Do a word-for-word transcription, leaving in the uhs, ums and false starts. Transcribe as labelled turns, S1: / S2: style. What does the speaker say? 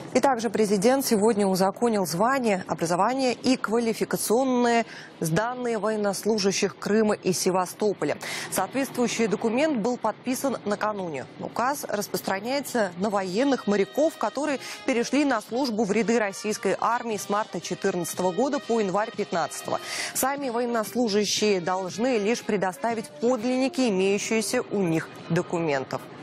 S1: И также президент сегодня узаконил звание, образование и квалификационные данные военнослужащих Крыма и Севастополя. Соответствующий документ был подписан накануне. Указ распространяется на военных моряков, которые перешли на службу в ряды российской армии с марта две тысячи четырнадцатого года по январь две тысячи пятнадцатого. Сами военнослужащие должны лишь предоставить подлинники имеющихся у них документов.